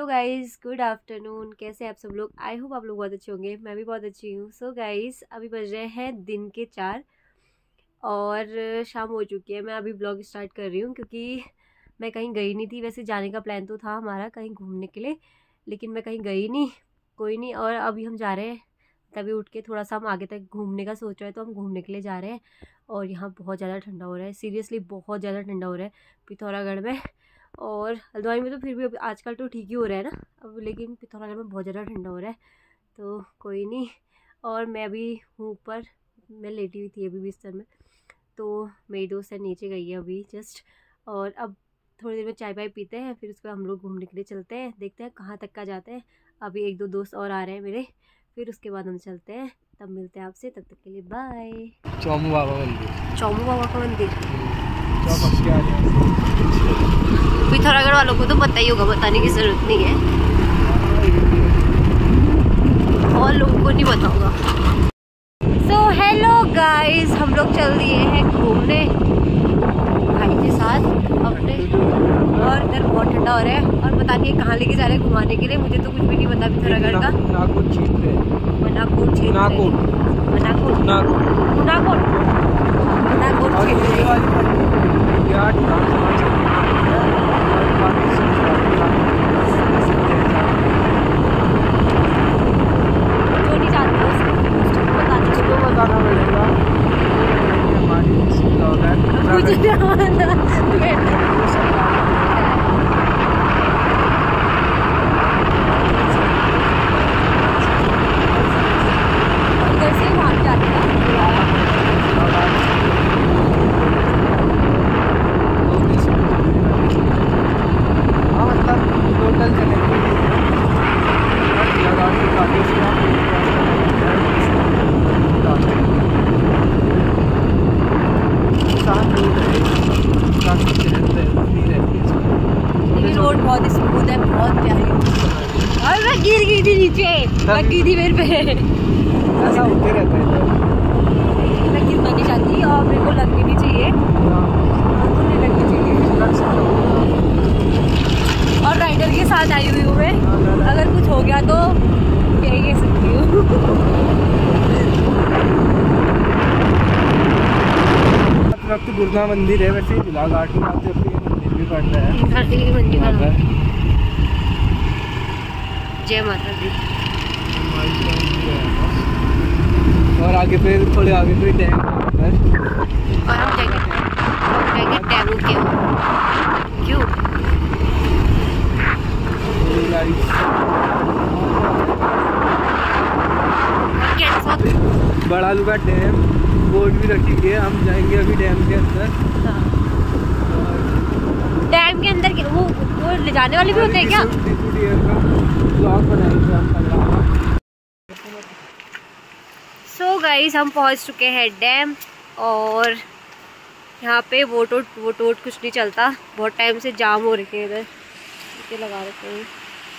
Guys, good afternoon. कैसे हैं आप सब लोग? आई होप आप लोग बहुत अच्छे होंगे। मैं भी बहुत अच्छी हूँ। सो गाइज़, अभी बज रहे हैं दिन के 4 और शाम हो चुकी है। मैं अभी ब्लॉग स्टार्ट कर रही हूँ क्योंकि मैं कहीं गई नहीं थी। वैसे जाने का प्लान तो था हमारा कहीं घूमने के लिए, लेकिन मैं कहीं गई नहीं। कोई नहीं, और अभी हम जा रहे हैं। तभी उठ के थोड़ा सा हम आगे तक घूमने का सोच रहे हैं, तो हम घूमने के लिए जा रहे हैं। और यहाँ बहुत ज़्यादा ठंडा हो रहा है, सीरियसली बहुत ज़्यादा ठंडा हो रहा है पिथौरागढ़ में। और हल्द्वानी में तो फिर भी अभी आजकल तो ठीक ही हो रहा है ना अब, लेकिन पिथौरागढ़ में बहुत ज़्यादा ठंडा हो रहा है। तो कोई नहीं। और मैं अभी हूँ ऊपर, मैं लेटी हुई थी अभी बिस्तर में। तो मेरी दोस्त है नीचे गई है अभी जस्ट। और अब थोड़ी देर में चाय वाय पीते हैं, फिर उसके बाद हम लोग घूमने के लिए चलते हैं। देखते हैं कहाँ तक का जाते हैं। अभी 1-2 दोस्त और आ रहे हैं मेरे, फिर उसके बाद हम चलते हैं। तब मिलते हैं आपसे, तब तक के लिए बाय। चौमू बाबा मंदिर, चौमू बाबा का मंदिर पिथौरागढ़ वालों को तो पता ही होगा, बताने की जरूरत नहीं है, और लोगों को नहीं पता होगा। सो हेलो गाइस, हम लोग चल दिए हैं घूमने भाई के साथ अपने। और इधर बहुत ठंडा हो रहा है और पता नहीं कहाँ लेके जा रहे हैं घुमाने के लिए। मुझे तो कुछ भी नहीं पता पिथौरागढ़ का। नागौर क्षेत्र, मनाकोट क्षेत्र, नागौर मनाकोट, नागौर मनाकोट, मनाकोट क्षेत्र। बताना पड़ेगा रोड बहुत स्मूथ है, बहुत प्यारी। और मैं गिर गई थी नीचे, लग गई थी मेरे पे। ऐसा होते रहता है। मैं गिरना नहीं चाहती और मेरे को लगनी नहीं चाहिए, नहीं लगनी चाहिए। और राइडर के साथ आई हुई हूँ मैं, अगर कुछ हो गया तो यही कह सकती हूँ। तो दुर्गा मंदिर है, वैसे झूलाघाट में आते मंदिर भी पड़ता है। घाटी की मंदिर का नाम। जय माता दी। और आगे पे थोड़े आगे पे डैम है। और हम जाएंगे डैम के क्यों बड़ा लुगा डैम बोर्ड भी रखेंगे। हम जाएंगे अभी डैम के अंदर। डैम के अंदर वो ले जाने वाले भी होते हैं क्या? सो गाइस, हम पहुंच चुके हैं डैम। और यहाँ पे वोट कुछ नहीं चलता, बहुत टाइम से जाम हो रखे हैं इधर लगा रखे हैं।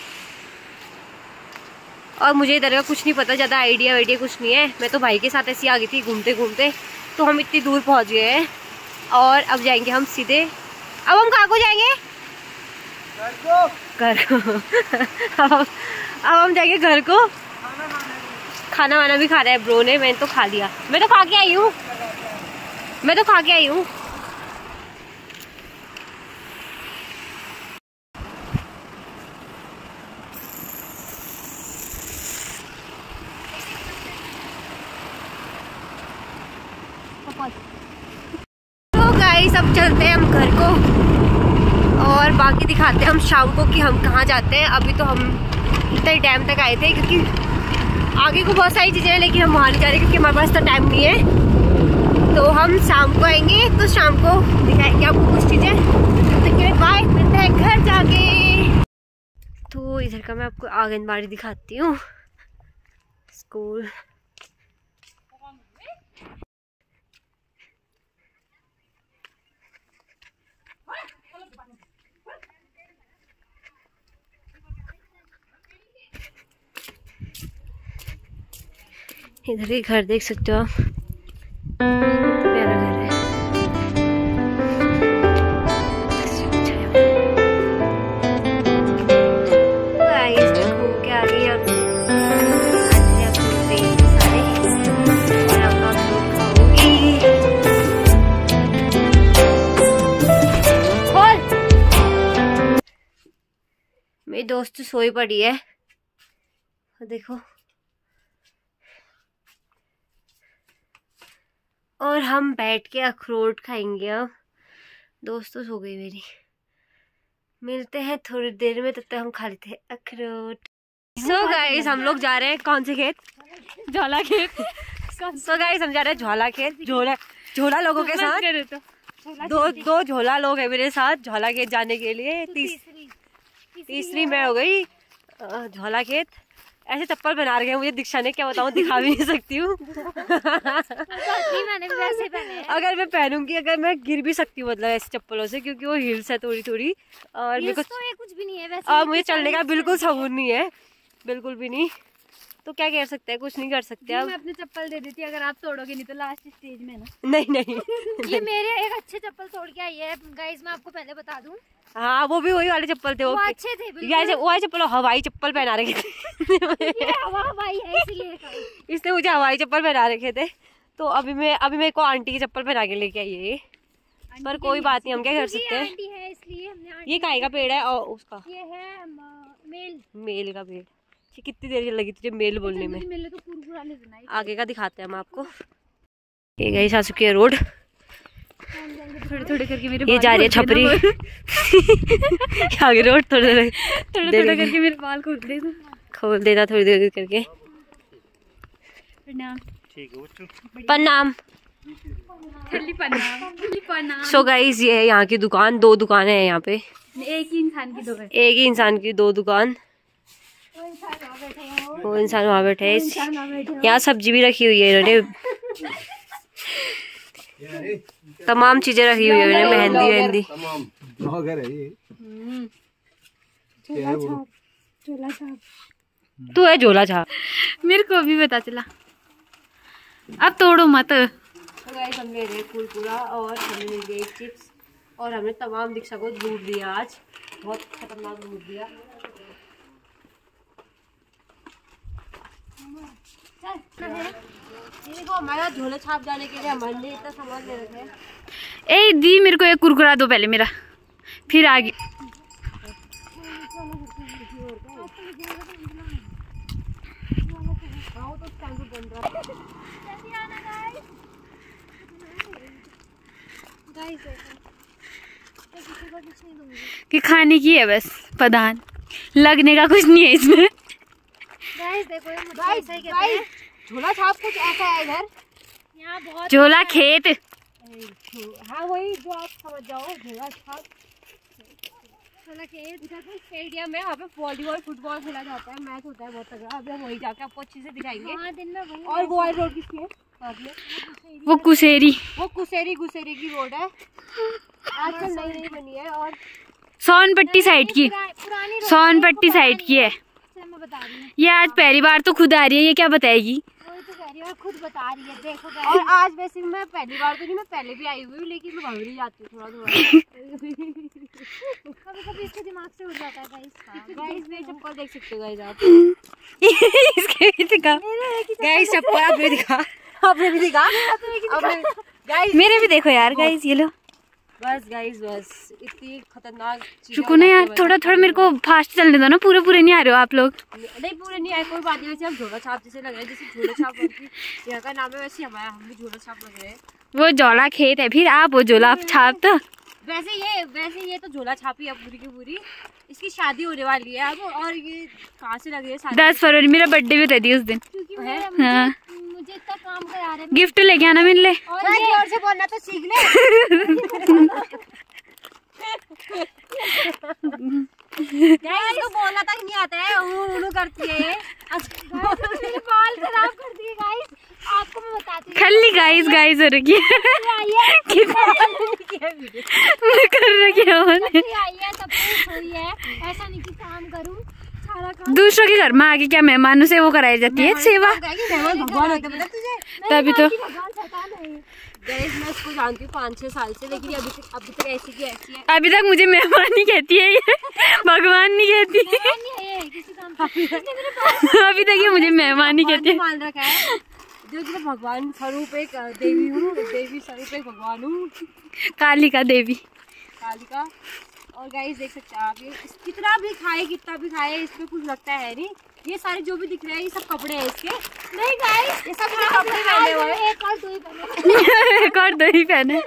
और मुझे इधर का कुछ नहीं पता, ज़्यादा आइडिया कुछ नहीं है। मैं तो भाई के साथ ऐसी आ गई थी घूमते घूमते, तो हम इतनी दूर पहुंच गए हैं। और अब जाएंगे हम सीधे, अब हम कहाँ को जाएंगे? घर को। अब हम जाएंगे घर को। खाना वाना भी खा रहा है ब्रो ने, मैंने तो खा लिया। मैं तो खा के आई हूँ। तो गाइस, अब चलते हैं हम घर को और बाकी दिखाते हैं हम शाम को कि हम कहाँ जाते हैं। अभी तो हम इतना ही डैम तक आए थे, क्योंकि आगे को बहुत सारी चीज़ें हैं, लेकिन हम वहाँ नहीं जा रहे क्योंकि हमारे पास तो टाइम नहीं है। तो हम शाम को आएंगे, तो शाम को दिखाएंगे आपको कुछ चीज़ें। तो बाय, मिलते हैं घर जाके। तो इधर का मैं आपको आंगनबाड़ी दिखाती हूँ, स्कूल। इधर ही घर देख सकते हो आप, प्यारा घर है। दोस्त सोई पड़ी है, देखो। और हम बैठ के अखरोट खाएंगे अब। दोस्तों सो गई मेरी। मिलते हैं थोड़ी देर में, तब तक हम खा लेते हैं अखरोट। सो गाइस हम लोग जा रहे हैं कौन से खेत? झोला खेत। सो गाइस हम जा रहे हैं झोला खेत। झोला लोगों के साथ दो झोला लोग हैं मेरे साथ झोला खेत जाने के लिए। तीसरी मैं हो गई झोला खेत। ऐसे चप्पल बना रखे हैं मुझे, दीक्षा ने क्या बताऊं, दिखा भी नहीं सकती हूँ। मैंने वैसे पहने अगर मैं पहनूंगी, अगर मैं गिर भी सकती हूँ मतलब ऐसी चप्पलों से, क्योंकि वो हील्स है थोड़ी थोड़ी। और मेरे को तो ये कुछ भी नहीं है वैसे। और मुझे चलने का बिल्कुल सबूर नहीं है, बिल्कुल भी नहीं। तो क्या कर सकते हैं, कुछ नहीं कर सकते। अब मैं अपनी चप्पल दे देती अगर आप तोड़ोगे नहीं तो लास्ट स्टेज में ना। नहीं ये मेरे एक अच्छे चप्पल तोड़ के आई है गाइस, मैं आपको पहले बता दूं। हाँ वो भी वही वाले चप्पल थे, वो अच्छे थे बिल्कुल। वो वाले चप्पल हवाई चप्पल पहना रखे थे। ये हवाई है इसलिए इसने मुझे हवाई चप्पल पहना रखे थे। तो अभी मेरे को आंटी की चप्पल पहना के लेके आई है। पर कोई बात नहीं, हम क्या कर सकते हैं। ये काहे का पेड़ है? और उसका ये है मेल का पेड़। कितनी देर लगी तुझे मेल बोलने में? तो आगे का दिखाते हैं हम आपको। ये गई आ चुकी है रोड, थोड़े थोड़े करके मेरे ये जा रही है छपरी। आगे रोड थोड़े थोड़े करके मेरे बाल खोल देना थोड़ी देर करके। प्रणाम। सो गाइस ये है यहाँ की दुकान। 2 दुकानें हैं यहाँ पे। एक ही इंसान की 2 है। एक ही इंसान की 2 दुकान। वो इंसान वहाँ बैठे है। यहाँ सब्जी भी रखी हुई है इन्होंने, तमाम चीजें रखी हुई है इन्होंने। मेहंदी तू है झोला छाप। मेरे को भी पता चला। अब तोड़ो मत। हम ले रहे कुरकुरा और हमने ले लिए चिप्स और हमने तमाम दीक्षा को दूध दिया। आज बहुत खतरनाक दूध दिया। देखो हमारा झोला छाप जाने के लिए हमारे लिए इतना सामान ले रखे हैं। ए दी मेरे को एक कुरकुरा दो पहले मेरा, फिर आगे। कि खाने की है बस पदान, लगने का कुछ नहीं है इसमें। देखो ये झोला छाप कुछ ऐसा है इधर। यहाँ बहुत झोला खेत। हाँ वही जो आप समझ जाओ, झोला छाप झोला खेत। इधर कोई स्टेडियम है, वहाँ पे वॉलीबॉल फुटबॉल खेला जाता है, मैच होता है बहुत तगड़ा। अभी हम वही जाके आपको अच्छे से दिखाएंगे। हाँ, दिन में वही। और वो रोड किसकी है? वो कुसेरी की रोड है। आजकल नई बनी है। और सोनपट्टी साइड की, सोनपट्टी साइड की है। ये आज पहली बार तो खुद आ रही है, ये क्या बताएगी? और खुद बता रही है देखो। और आज वैसे मैं पहली बार तो नहीं, मैं पहले भी आई हुई हूँ, लेकिन मैं भाग रही जाती हूँ थोड़ा। कभी इसके दिमाग से उड़ जाता है गाइस। मेरी चप्पल देख सकते हो गाइस आप। इसके भी दिखा गाइस चप्पल, आपने दिखा गाइस, मेरे भी देखो यार गाइस, ये लो। बस गाइस बस इतनी खतरनाक चीज़। रुको ना यार, थोड़ा मेरे को फास्ट चलने दो ना। पूरे नहीं आ रहे हो आप लोग। नहीं पूरे नहीं आए, कोई बात नहीं। वैसे हम झोला छाप जैसे लग रहे हैं, जैसे झोला छाप यहाँ का नाम है, वैसे हमारा हम भी झोला छाप लग रहे हैं। वो झोला खेत है, फिर आप वो झोला छाप। तो वैसे ये तो झोला छापी है पूरी की पूरी। इसकी शादी होने वाली है अब। और ये कहाँ से लग रही है? 10 फरवरी मेरा बर्थडे भी होता है उस दिन। हाँ, मुझे इतना काम करा रहे हैं। गिफ्ट लेके आना मेरे लिए। और से बोलना तो सीख ले। इसको बोलना तक नहीं आता है, उलू करती है। मेरे बाल खराब कर दिए गाइस, आपको मैं बताती हूँ। खाली गाइस हो रखी है। मैं कर रखी है तब सोई है। ऐसा नहीं कि काम करूँ, सारा काम दूसरों के घर में आके क्या मेहमानों से वो कराई जाती है सेवा। भगवान होता है तुझे। तभी तो मैं इसको जानती हूँ 5-6 साल से, लेकिन अभी तक ऐसी की ऐसी है। अभी तक मुझे मेहमान नहीं कहती है ये, भगवान नहीं कहती है। अभी तक ये मुझे मेहमान नहीं कहती है। मान रखा है जो भगवान स्वरूप एक देवी हूँ, देवी स्वरूप एक भगवान हूँ। कालिका देवी। कालिका। और गाइस देख सकते हैं आप, ये कितना भी खाए इसमें कुछ लगता है नहीं। ये सारे जो भी दिख रहे हैं ये सब कपड़े हैं इसके। नहीं गाइस, ये सब कपड़े पहने हुए हैं। एक और दो ही पहने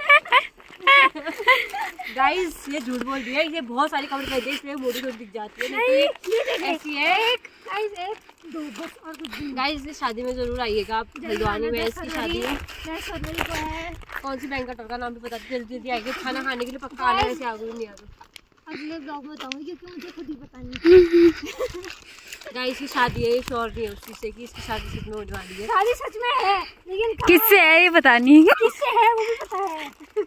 गाइस ये झूठ बोल रही है, ये बहुत सारे कपड़े पहनते हैं इसलिए मोटी मोटी दिख जाती है। नहीं ऐसी है गाइस। इस शादी में जरूर आइएगा आप, हल्द्वानी में इसकी शादी है। कौन सी बैंक का टोका नाम भी बता दो, जल्दी जल्दी आएंगे। खाना खाने के लिए पक्का आना है, ऐसे आगे नहीं आगे। अगले ब्लॉग में बताऊंगी क्योंकि मुझे खुद ही पता नहीं। गाइस की शादी है, ये श्योर नहीं है उस चीज से कि इसकी शादी सच में होने वाली है। शादी सच में है लेकिन किससे है ये पता नहीं। किससे है वो भी पता है।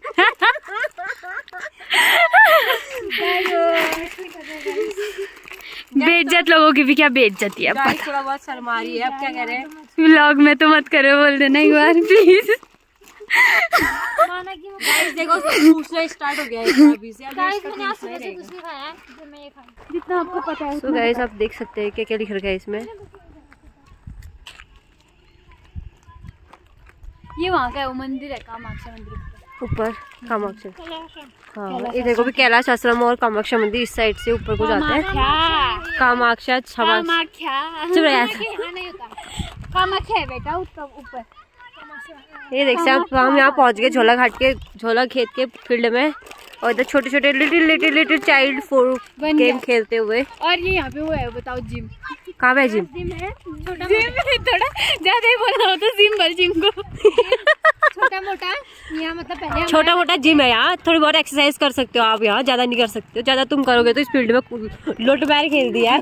बेइज्जत लोगों की भी क्या बेइज्जती है। गाइस थोड़ा बहुत शर्मा रही है, अब क्या कह रहे हैं। व्लॉग में तो मत करो, बोल देना एक बार प्लीज। माना कि गाइस देखो पूछना स्टार्ट हो गया है अभी से। गाइस मैंने आज सुबह से कुछ नहीं खाया है, जो मैं ये खाया जितना आपको पता है। तो गाइस आप देख सकते हैं क्या क्या लिख रखा है इसमें। ये वहाँ का है, वो मंदिर है कामाख्या मंदिर ऊपर कामाख्या। हाँ इधर को भी कैलाश आश्रम और कामाख्या मंदिर इस साइड से ऊपर को जाते हैं। कामाख्या चुप रह। कामाख्या है बेटा ऊपर। ये देख सकते हैं हम यहाँ पहुँच गए झोला खेत के फील्ड में। और इधर छोटे छोटे लिटिल चाइल्ड गेम खेलते हुए। और ये यहाँ पे वो है, बताओ जिम कहाँ है? जिम थोड़ा ज्यादा ही बोलना हो तो जिम बोल जिम को। छोटा मोटा यहाँ मतलब पहले छोटा मोटा जिम है यहाँ, थोड़ी बहुत एक्सरसाइज कर सकते हो आप यहाँ, ज्यादा नहीं कर सकते हो। ज्यादा तुम करोगे तो इस फील्ड में लोट बैर खेल दिया।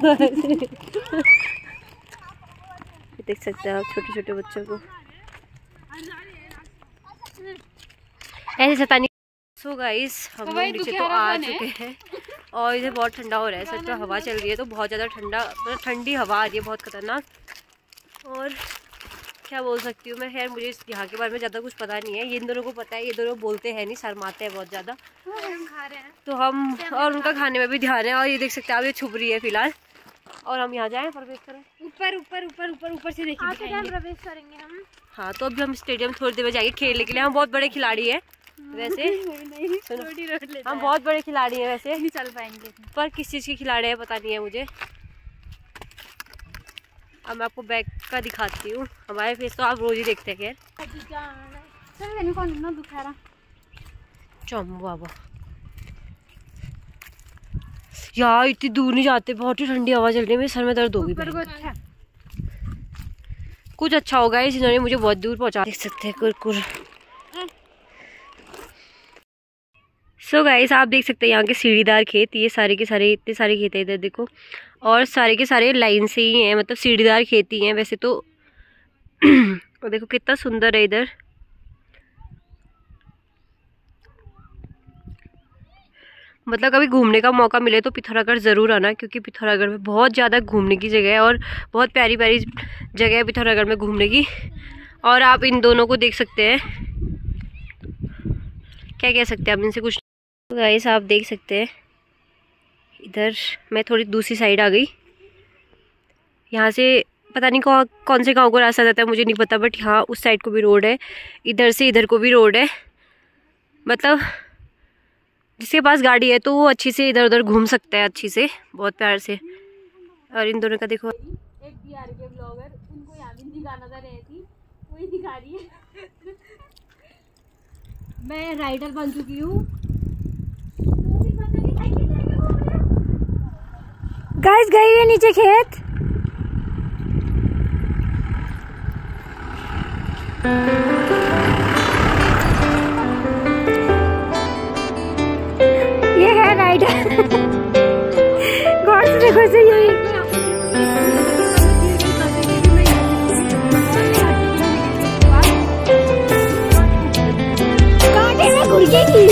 देख सकते हैं आप छोटे छोटे बच्चों को ऐसे सतानी। सो गाइस हम लोग नीचे तो आ चुके हैं और इधर बहुत ठंडा हो रहा है। सच में हवा चल रही है तो बहुत ज़्यादा ठंडी हवा आ रही है, बहुत खतरनाक। और क्या बोल सकती हूँ मैं, खैर मुझे इस यहाँ के बारे में ज़्यादा कुछ पता नहीं है। ये इन दोनों को पता है, ये दोनों बोलते हैं नहीं, शर्माते हैं बहुत ज़्यादा। तो हम और उनका खाने में भी ध्यान है। और ये देख सकते हैं आप, ये छुप रही है फिलहाल। और हम यहाँ जाएँ प्रवेश करें ऊपर से देखिए प्रवेश करेंगे हम। हाँ तो अभी हम स्टेडियम थोड़ी देर में जाएंगे खेलने के लिए। हम बहुत बड़े खिलाड़ी हैं वैसे। हम बहुत बड़े खिलाड़ी हैं वैसे, नहीं चल पाएंगे पर किस चीज़ के खिलाड़ी हैं पता नहीं है मुझे। अब मैं आपको बैग का दिखाती हूँ। हमारे फेस तो आप रोज ही देखते हैं। खैर चम बाबा यार इतनी दूर नहीं जाते, बहुत ही ठंडी हवा चल रही है, मेरे सर में दर्द होगी। कुछ अच्छा होगा इस इन्होंने मुझे बहुत दूर पहुंचा। देख सकते हैं कुरकुर। सो गाइस आप देख सकते हैं यहाँ के सीढ़ीदार खेत, ये सारे के सारे इतने सारे खेत हैं इधर देखो। और सारे के सारे लाइन से ही हैं, मतलब सीढ़ीदार खेत ही हैं वैसे तो। और देखो कितना सुंदर है इधर। मतलब कभी घूमने का मौका मिले तो पिथौरागढ़ ज़रूर आना, क्योंकि पिथौरागढ़ में बहुत ज़्यादा घूमने की जगह है और बहुत प्यारी प्यारी जगह है पिथौरागढ़ में घूमने की। और आप इन दोनों को देख सकते हैं, क्या कह सकते हैं आप इनसे कुछ। तो गाइस आप देख सकते हैं इधर मैं थोड़ी दूसरी साइड आ गई। यहाँ से पता नहीं कौन से गांव को रास्ता जाता है मुझे नहीं पता, बट यहाँ उस साइड को भी रोड है, इधर से इधर को भी रोड है। मतलब जिसके पास गाड़ी है तो वो अच्छी से इधर उधर घूम सकता है अच्छी से, बहुत प्यार से। और इन दोनों का देखो, एक बिहार के ब्लॉगर, उनको यहाँ भी दिखाना था रही थी, वही दिखा रही है। मैं राइडर बन चुकी हूँ। गाइस गई है नीचे खेत। ये है राइडर। गौर से देखो से यही कांटे में घुसेगी।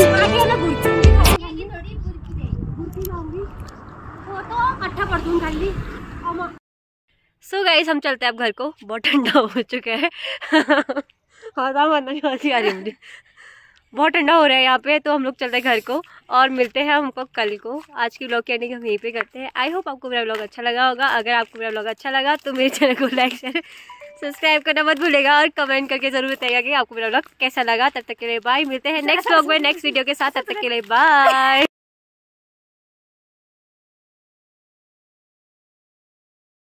सो गाइस हम चलते हैं अब घर को, बहुत ठंडा हो चुका है। हाँ नहीं आ रही है मुझे, बहुत ठंडा हो रहा है यहाँ पे। तो हम लोग चलते हैं घर को और मिलते हैं हमको कल को। आज की व्लॉग की एंडिंग हम यहीं पे करते हैं। आई होप आपको मेरा व्लॉग अच्छा लगा होगा। अगर आपको मेरा व्लॉग अच्छा लगा तो मेरे चैनल को लाइक शेयर सब्सक्राइब करना मत भूलेगा और कमेंट करके जरूर बताइएगा कि आपको मेरा व्लॉग कैसा लगा। तब तक के लिए बाय, मिलते हैं नेक्स्ट व्लॉग में नेक्स्ट वीडियो के साथ। तब तक के लिए बाय।